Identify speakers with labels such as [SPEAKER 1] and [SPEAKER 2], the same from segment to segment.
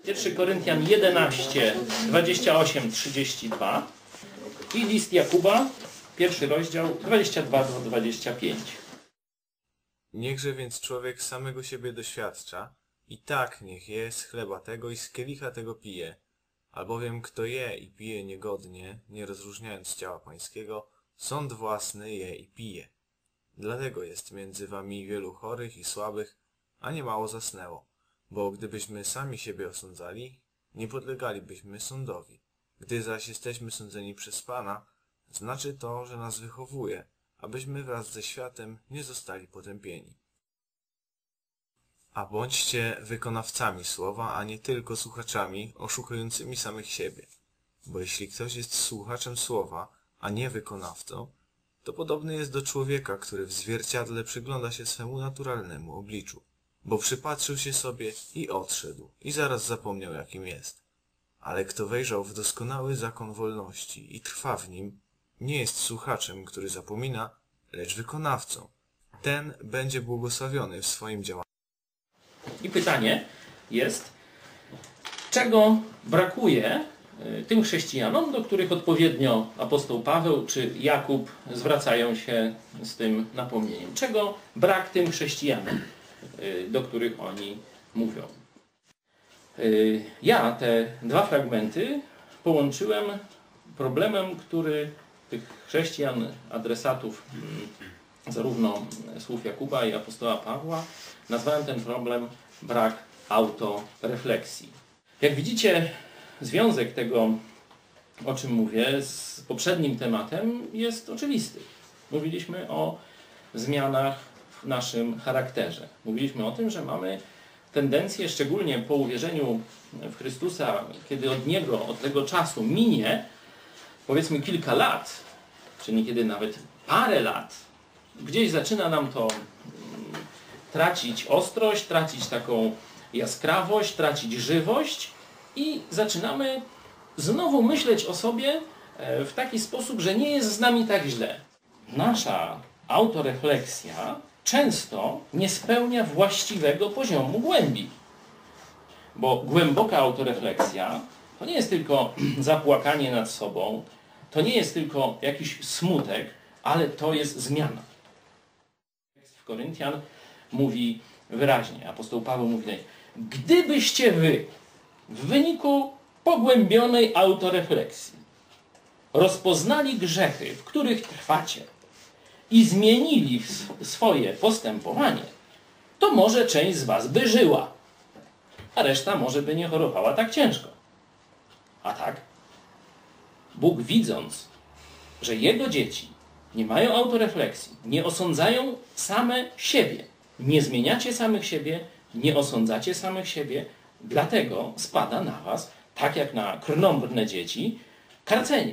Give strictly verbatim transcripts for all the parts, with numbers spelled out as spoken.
[SPEAKER 1] Pierwszy Koryntian jedenaście, dwadzieścia osiem, trzydzieści dwa i list Jakuba, pierwszy rozdział, dwadzieścia dwa do dwudziestu pięciu.
[SPEAKER 2] Niechże więc człowiek samego siebie doświadcza, i tak niech je z chleba tego i z kielicha tego pije. Albowiem kto je i pije niegodnie, nie rozróżniając ciała pańskiego, sąd własny je i pije. Dlatego jest między wami wielu chorych i słabych, a nie mało zasnęło. Bo gdybyśmy sami siebie osądzali, nie podlegalibyśmy sądowi. Gdy zaś jesteśmy sądzeni przez Pana, znaczy to, że nas wychowuje, abyśmy wraz ze światem nie zostali potępieni. A bądźcie wykonawcami słowa, a nie tylko słuchaczami, oszukującymi samych siebie. Bo jeśli ktoś jest słuchaczem słowa, a nie wykonawcą, to podobny jest do człowieka, który w zwierciadle przygląda się swemu naturalnemu obliczu. Bo przypatrzył się sobie i odszedł, i zaraz zapomniał, jakim jest. Ale kto wejrzał w doskonały zakon wolności i trwa w nim, nie jest słuchaczem, który zapomina, lecz wykonawcą. Ten będzie błogosławiony w swoim działaniu.
[SPEAKER 1] I pytanie jest, czego brakuje tym chrześcijanom, do których odpowiednio apostoł Paweł czy Jakub zwracają się z tym napomnieniem. Czego brak tym chrześcijanom, do których oni mówią. Ja te dwa fragmenty połączyłem problemem, który tych chrześcijan, adresatów zarówno słów Jakuba i apostoła Pawła, nazwałem ten problem brak autorefleksji. Jak widzicie, związek tego, o czym mówię, z poprzednim tematem jest oczywisty. Mówiliśmy o zmianach w naszym charakterze. Mówiliśmy o tym, że mamy tendencję, szczególnie po uwierzeniu w Chrystusa, kiedy od Niego, od tego czasu minie, powiedzmy kilka lat, czy niekiedy nawet parę lat, gdzieś zaczyna nam to tracić ostrość, tracić taką jaskrawość, tracić żywość i zaczynamy znowu myśleć o sobie w taki sposób, że nie jest z nami tak źle. Nasza autorefleksja często nie spełnia właściwego poziomu głębi. Bo głęboka autorefleksja to nie jest tylko zapłakanie nad sobą, to nie jest tylko jakiś smutek, ale to jest zmiana. Tekst w Koryntian mówi wyraźnie, apostoł Paweł mówi, gdybyście wy w wyniku pogłębionej autorefleksji rozpoznali grzechy, w których trwacie i zmienili swoje postępowanie, to może część z was by żyła, a reszta może by nie chorowała tak ciężko. A tak? Bóg, widząc, że Jego dzieci nie mają autorefleksji, nie osądzają same siebie, nie zmieniacie samych siebie, nie osądzacie samych siebie, dlatego spada na was, tak jak na krnąbrne dzieci, karcenie.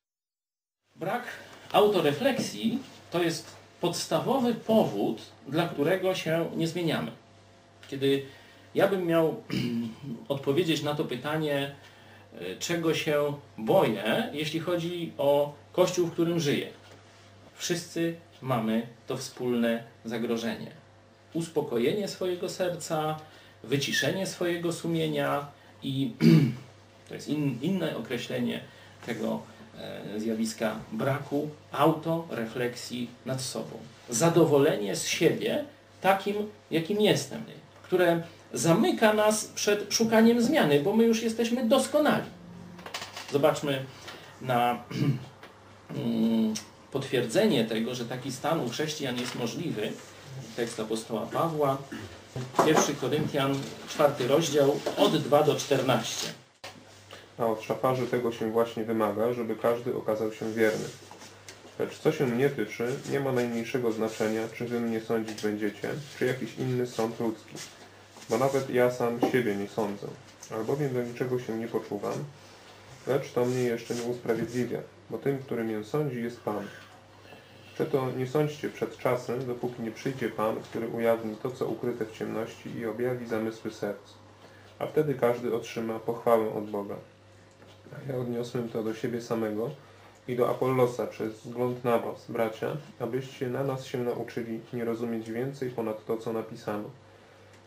[SPEAKER 1] Brak autorefleksji to jest podstawowy powód, dla którego się nie zmieniamy. Kiedy ja bym miał odpowiedzieć na to pytanie, czego się boję, jeśli chodzi o Kościół, w którym żyję. Wszyscy mamy to wspólne zagrożenie. Uspokojenie swojego serca, wyciszenie swojego sumienia i to jest in, inne określenie tego e, zjawiska braku autorefleksji nad sobą. Zadowolenie z siebie takim, jakim jestem, które zamyka nas przed szukaniem zmiany, bo my już jesteśmy doskonali. Zobaczmy na potwierdzenie tego, że taki stan u chrześcijan jest możliwy. Tekst apostoła Pawła, pierwszy Koryntian, czwarty rozdział, od drugiego do czternastego.
[SPEAKER 3] A od szafarzy tego się właśnie wymaga, żeby każdy okazał się wierny. Lecz co się mnie tyczy, nie ma najmniejszego znaczenia, czy wy mnie sądzić będziecie, czy jakiś inny sąd ludzki. Bo nawet ja sam siebie nie sądzę, albowiem do niczego się nie poczuwam, lecz to mnie jeszcze nie usprawiedliwia, bo tym, który mnie sądzi, jest Pan. Przeto nie sądźcie przed czasem, dopóki nie przyjdzie Pan, który ujawni to, co ukryte w ciemności i objawi zamysły serc. A wtedy każdy otrzyma pochwałę od Boga. A ja odniosłem to do siebie samego i do Apollosa przez wzgląd na was, bracia, abyście na nas się nauczyli nie rozumieć więcej ponad to, co napisano.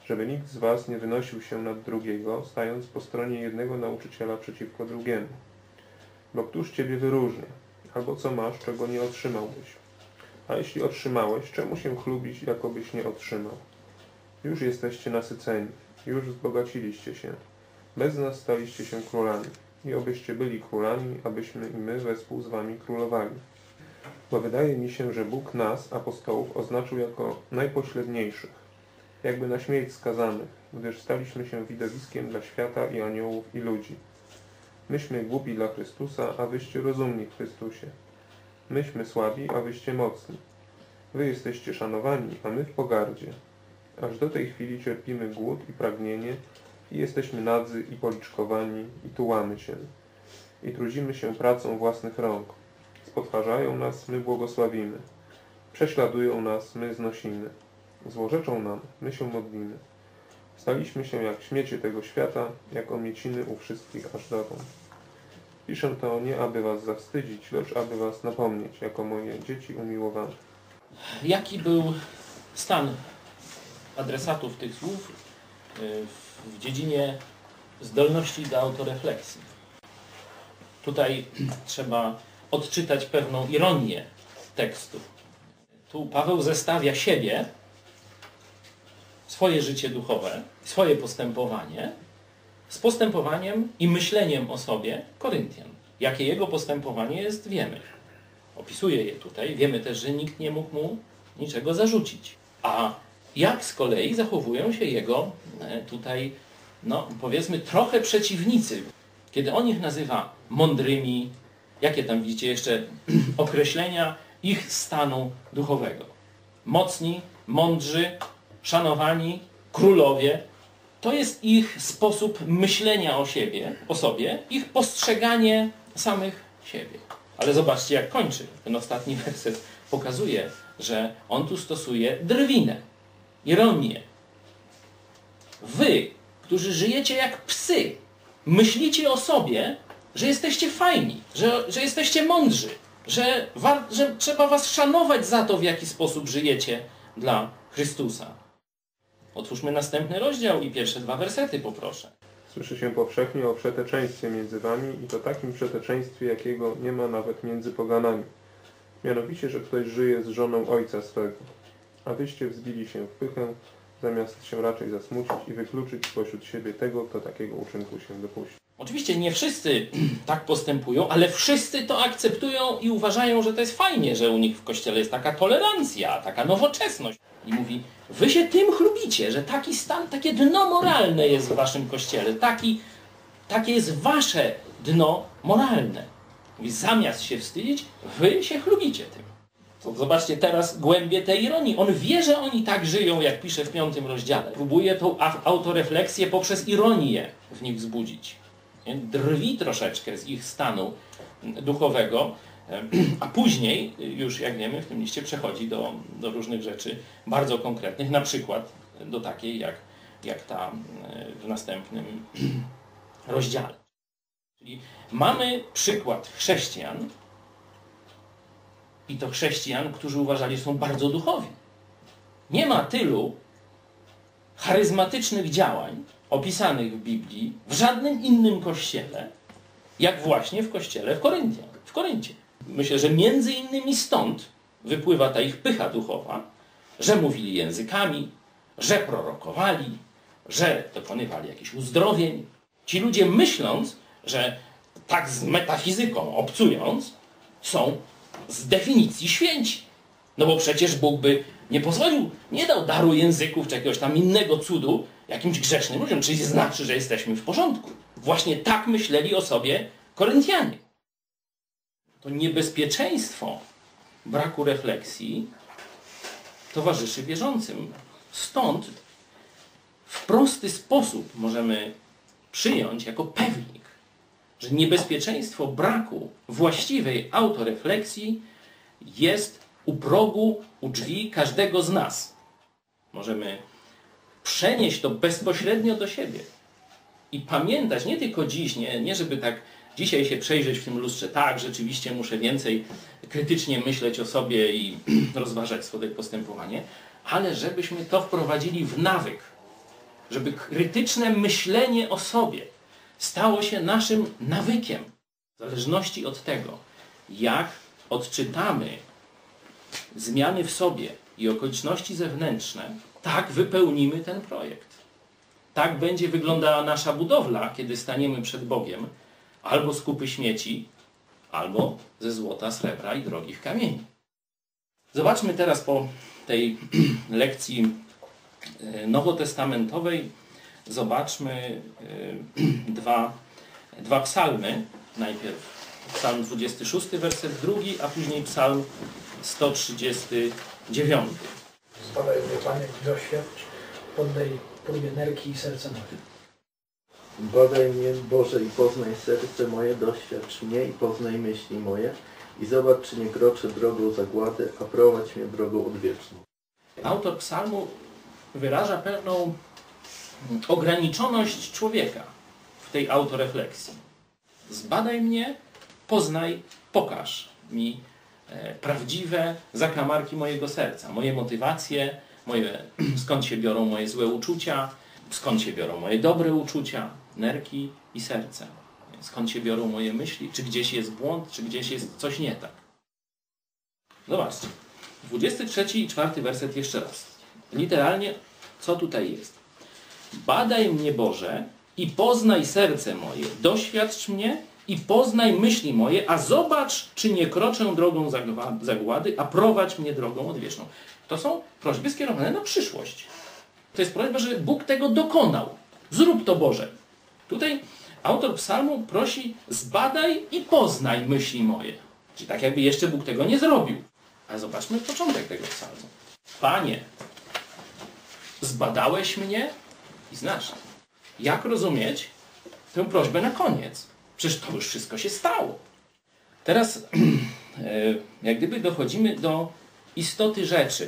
[SPEAKER 3] żeby nikt z was nie wynosił się nad drugiego, stając po stronie jednego nauczyciela przeciwko drugiemu. Bo któż ciebie wyróżnia? Albo co masz, czego nie otrzymałbyś? A jeśli otrzymałeś, czemu się chlubić, jakobyś nie otrzymał? Już jesteście nasyceni, już wzbogaciliście się. Bez nas staliście się królami. I obyście byli królami, abyśmy i my wespół z wami królowali. Bo wydaje mi się, że Bóg nas, apostołów, oznaczył jako najpośredniejszych, jakby na śmierć skazanych, gdyż staliśmy się widowiskiem dla świata i aniołów i ludzi. Myśmy głupi dla Chrystusa, a wyście rozumni w Chrystusie. Myśmy słabi, a wyście mocni. Wy jesteście szanowani, a my w pogardzie. Aż do tej chwili cierpimy głód i pragnienie, i jesteśmy nadzy i policzkowani, i tułamy się. I trudzimy się pracą własnych rąk. Spotwarzają nas, my błogosławimy. Prześladują nas, my znosimy. Złorzeczą nam, my się modlimy. Staliśmy się jak śmiecie tego świata, jak omieciny u wszystkich aż dotąd. Piszę to nie, aby was zawstydzić, lecz aby was napomnieć, jako moje dzieci umiłowane.
[SPEAKER 1] Jaki był stan adresatów tych słów w dziedzinie zdolności do autorefleksji? Tutaj trzeba odczytać pewną ironię tekstu. Tu Paweł zestawia siebie, swoje życie duchowe, swoje postępowanie z postępowaniem i myśleniem o sobie Koryntian. Jakie jego postępowanie jest, wiemy. Opisuje je tutaj. Wiemy też, że nikt nie mógł mu niczego zarzucić. A jak z kolei zachowują się jego tutaj, no powiedzmy, trochę przeciwnicy. Kiedy on ich nazywa mądrymi, jakie tam widzicie jeszcze określenia ich stanu duchowego. Mocni, mądrzy, szanowani, królowie. To jest ich sposób myślenia o siebie, o sobie, ich postrzeganie samych siebie. Ale zobaczcie, jak kończy. Ten ostatni werset pokazuje, że on tu stosuje drwinę, ironię. Wy, którzy żyjecie jak psy, myślicie o sobie, że jesteście fajni, że, że jesteście mądrzy, że, wa, że trzeba was szanować za to, w jaki sposób żyjecie dla Chrystusa. Otwórzmy następny rozdział i pierwsze dwa wersety poproszę.
[SPEAKER 3] Słyszy się powszechnie o przeteczeństwie między wami i to takim przeteczeństwie, jakiego nie ma nawet między poganami. Mianowicie, że ktoś żyje z żoną ojca swego. A wyście wzbili się w pychę, zamiast się raczej zasmucić i wykluczyć spośród siebie tego, kto takiego uczynku się dopuści.
[SPEAKER 1] Oczywiście nie wszyscy tak postępują, ale wszyscy to akceptują i uważają, że to jest fajnie, że u nich w Kościele jest taka tolerancja, taka nowoczesność. I mówi, wy się tym chlubicie, że taki stan, takie dno moralne jest w waszym Kościele. Taki, takie jest wasze dno moralne. Mówi, zamiast się wstydzić, wy się chlubicie tym. To zobaczcie teraz głębię tej ironii. On wie, że oni tak żyją, jak pisze w piątym rozdziale. Próbuje tą autorefleksję poprzez ironię w nich wzbudzić. Drwi troszeczkę z ich stanu duchowego, a później, już jak wiemy, w tym liście przechodzi do, do różnych rzeczy bardzo konkretnych, na przykład do takiej jak, jak ta w następnym rozdziale. Czyli mamy przykład chrześcijan, i to chrześcijan, którzy uważali, że są bardzo duchowi. Nie ma tylu charyzmatycznych działań opisanych w Biblii w żadnym innym kościele, jak właśnie w kościele w Koryncie. W Koryncie. Myślę, że między innymi stąd wypływa ta ich pycha duchowa, że mówili językami, że prorokowali, że dokonywali jakichś uzdrowień. Ci ludzie, myśląc, że tak z metafizyką obcując, są z definicji święci. No bo przecież Bóg by nie pozwolił, nie dał daru języków czy jakiegoś tam innego cudu jakimś grzesznym ludziom, czyli znaczy, że jesteśmy w porządku. Właśnie tak myśleli o sobie Koryntianie. To niebezpieczeństwo braku refleksji towarzyszy wierzącym. Stąd w prosty sposób możemy przyjąć jako pewnik, że niebezpieczeństwo braku właściwej autorefleksji jest u progu, u drzwi każdego z nas. Możemy przenieść to bezpośrednio do siebie i pamiętać, nie tylko dziś, nie, nie żeby tak dzisiaj się przejrzeć w tym lustrze, tak, rzeczywiście muszę więcej krytycznie myśleć o sobie i rozważać swoje postępowanie, ale żebyśmy to wprowadzili w nawyk, żeby krytyczne myślenie o sobie stało się naszym nawykiem. W zależności od tego, jak odczytamy zmiany w sobie i okoliczności zewnętrzne, tak wypełnimy ten projekt. Tak będzie wyglądała nasza budowla, kiedy staniemy przed Bogiem, albo z kupy śmieci, albo ze złota, srebra i drogich kamieni. Zobaczmy teraz po tej lekcji nowotestamentowej, zobaczmy dwa, dwa psalmy. Najpierw psalm dwudziesty szósty, werset drugi, a później psalm sto trzydziesty dziewiąty.
[SPEAKER 4] Zbadaj mnie, Panie, i doświadcz, poddaj próbie nerki i serca moje.
[SPEAKER 5] Badaj mnie, Boże, i poznaj serce moje, doświadcz mnie i poznaj myśli moje i zobacz, czy nie kroczę drogą zagłady, a prowadź mnie drogą odwieczną.
[SPEAKER 1] Autor psalmu wyraża pewną ograniczoność człowieka w tej autorefleksji. Zbadaj mnie, poznaj, pokaż mi e, prawdziwe zakamarki mojego serca, moje motywacje, moje, skąd się biorą moje złe uczucia, skąd się biorą moje dobre uczucia, nerki i serce. Skąd się biorą moje myśli, czy gdzieś jest błąd, czy gdzieś jest coś nie tak. Zobaczcie, dwudziesty trzeci i czwarty werset jeszcze raz. Literalnie, co tutaj jest? Badaj mnie, Boże, i poznaj serce moje, doświadcz mnie i poznaj myśli moje, a zobacz, czy nie kroczę drogą zagłady, a prowadź mnie drogą odwieczną. To są prośby skierowane na przyszłość. To jest prośba, żeby Bóg tego dokonał. Zrób to, Boże. Tutaj autor psalmu prosi, zbadaj i poznaj myśli moje. Czyli tak jakby jeszcze Bóg tego nie zrobił. Ale zobaczmy początek tego psalmu. Panie, zbadałeś mnie i znasz. Jak rozumieć tę prośbę na koniec? Przecież to już wszystko się stało. Teraz jak gdyby dochodzimy do istoty rzeczy.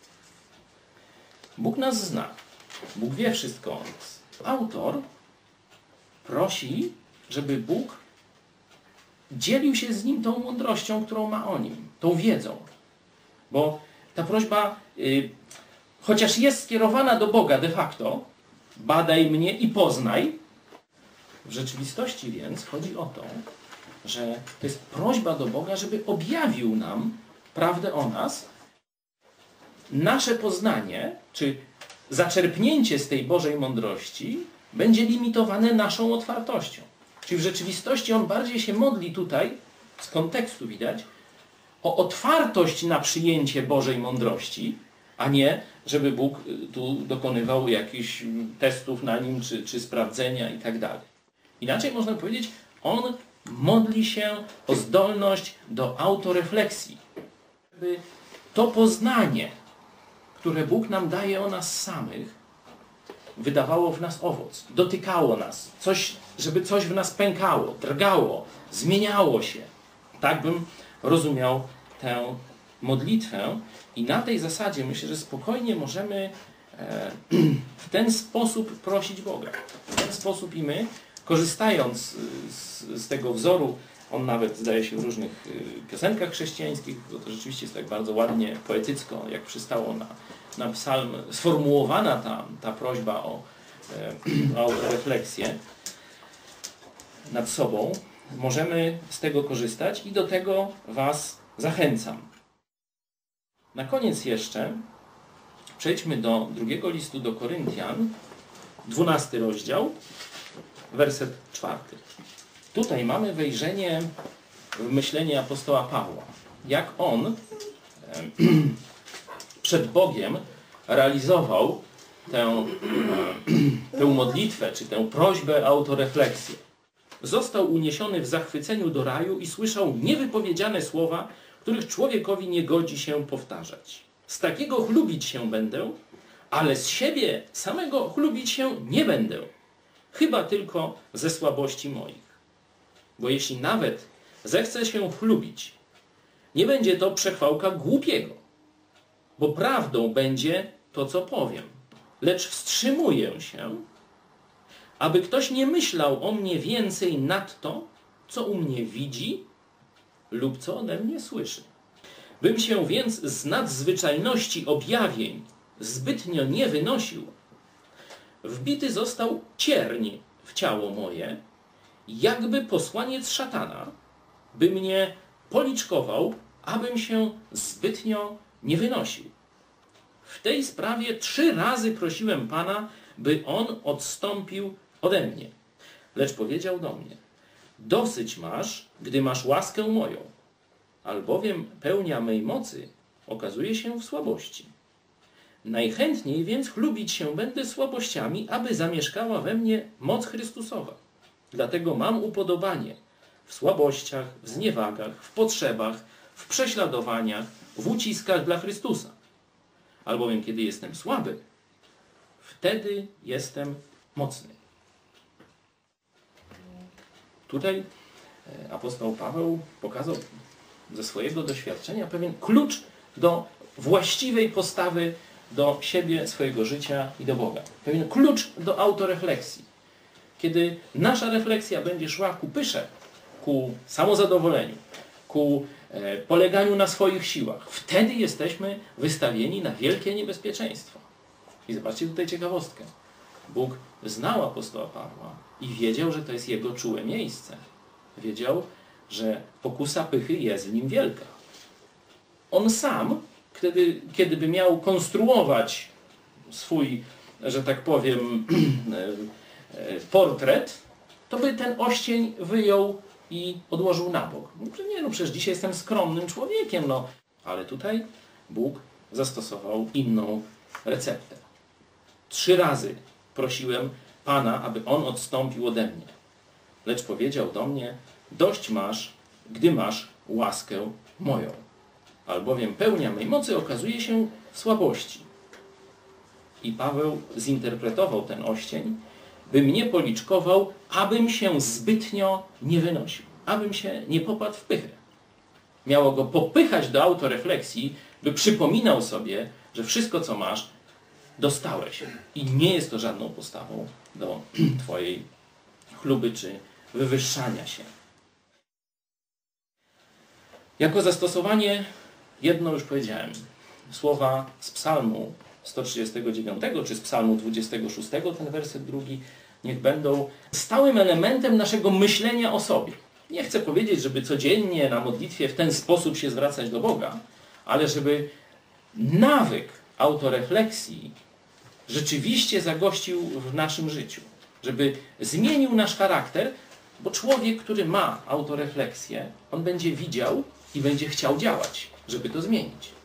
[SPEAKER 1] Bóg nas zna. Bóg wie wszystko o nas. Autor prosi, żeby Bóg dzielił się z nim tą mądrością, którą ma o nim, tą wiedzą. Bo ta prośba, yy, chociaż jest skierowana do Boga de facto, badaj mnie i poznaj, w rzeczywistości więc chodzi o to, że to jest prośba do Boga, żeby objawił nam prawdę o nas. Nasze poznanie, czy zaczerpnięcie z tej Bożej mądrości będzie limitowane naszą otwartością. Czyli w rzeczywistości on bardziej się modli tutaj, z kontekstu widać, o otwartość na przyjęcie Bożej mądrości, a nie, żeby Bóg tu dokonywał jakichś testów na nim, czy, czy sprawdzenia i tak dalej. Inaczej można powiedzieć, on modli się o zdolność do autorefleksji. Żeby to poznanie, które Bóg nam daje o nas samych, wydawało w nas owoc, dotykało nas, coś, żeby coś w nas pękało, drgało, zmieniało się. Tak bym rozumiał tę modlitwę i na tej zasadzie myślę, że spokojnie możemy e, w ten sposób prosić Boga. W ten sposób i my, korzystając z, z tego wzoru, on nawet zdaje się w różnych piosenkach chrześcijańskich, bo to rzeczywiście jest tak bardzo ładnie, poetycko, jak przystało na, na psalm, sformułowana ta, ta prośba o, e, o refleksję nad sobą. Możemy z tego korzystać i do tego Was zachęcam. Na koniec jeszcze przejdźmy do drugiego listu do Koryntian, dwunasty rozdział, werset czwarty. Tutaj mamy wejrzenie w myślenie apostoła Pawła. Jak on e, przed Bogiem realizował tę, e, tę modlitwę, czy tę prośbę, autorefleksję. Został uniesiony w zachwyceniu do raju i słyszał niewypowiedziane słowa, których człowiekowi nie godzi się powtarzać. Z takiego chlubić się będę, ale z siebie samego chlubić się nie będę. Chyba tylko ze słabości moich. Bo jeśli nawet zechcę się chlubić, nie będzie to przechwałka głupiego, bo prawdą będzie to, co powiem. Lecz wstrzymuję się, aby ktoś nie myślał o mnie więcej nad to, co u mnie widzi lub co ode mnie słyszy. Bym się więc z nadzwyczajności objawień zbytnio nie wynosił, wbity został cierń w ciało moje, jakby posłaniec szatana, by mnie policzkował, abym się zbytnio nie wynosił. W tej sprawie trzy razy prosiłem Pana, by On odstąpił ode mnie. Lecz powiedział do mnie: dosyć masz, gdy masz łaskę moją, albowiem pełnia mej mocy okazuje się w słabości. Najchętniej więc chlubić się będę słabościami, aby zamieszkała we mnie moc Chrystusowa. Dlatego mam upodobanie w słabościach, w zniewagach, w potrzebach, w prześladowaniach, w uciskach dla Chrystusa. Albowiem kiedy jestem słaby, wtedy jestem mocny. Tutaj apostoł Paweł pokazał ze swojego doświadczenia pewien klucz do właściwej postawy do siebie, swojego życia i do Boga. Pewien klucz do autorefleksji. Kiedy nasza refleksja będzie szła ku pysze, ku samozadowoleniu, ku e, poleganiu na swoich siłach, wtedy jesteśmy wystawieni na wielkie niebezpieczeństwo. I zobaczcie tutaj ciekawostkę. Bóg znał apostoła Pawła i wiedział, że to jest jego czułe miejsce. Wiedział, że pokusa pychy jest w nim wielka. On sam, kiedy, kiedy by miał konstruować swój, że tak powiem, portret, to by ten oścień wyjął i odłożył na bok. Nie, no przecież dzisiaj jestem skromnym człowiekiem, no. Ale tutaj Bóg zastosował inną receptę. Trzy razy prosiłem Pana, aby On odstąpił ode mnie. Lecz powiedział do mnie: dość masz, gdy masz łaskę moją. Albowiem pełnia mej mocy okazuje się w słabości. I Paweł zinterpretował ten oścień, by mnie policzkował, abym się zbytnio nie wynosił, abym się nie popadł w pychę. Miało go popychać do autorefleksji, by przypominał sobie, że wszystko, co masz, dostałeś. I nie jest to żadną postawą do twojej chluby czy wywyższania się. Jako zastosowanie, jedno już powiedziałem, słowa z psalmu sto trzydziestego dziewiątego czy z psalmu dwudziestego szóstego, ten werset drugi, niech będą stałym elementem naszego myślenia o sobie. Nie chcę powiedzieć, żeby codziennie na modlitwie w ten sposób się zwracać do Boga, ale żeby nawyk autorefleksji rzeczywiście zagościł w naszym życiu. Żeby zmienił nasz charakter, bo człowiek, który ma autorefleksję, on będzie widział i będzie chciał działać, żeby to zmienić.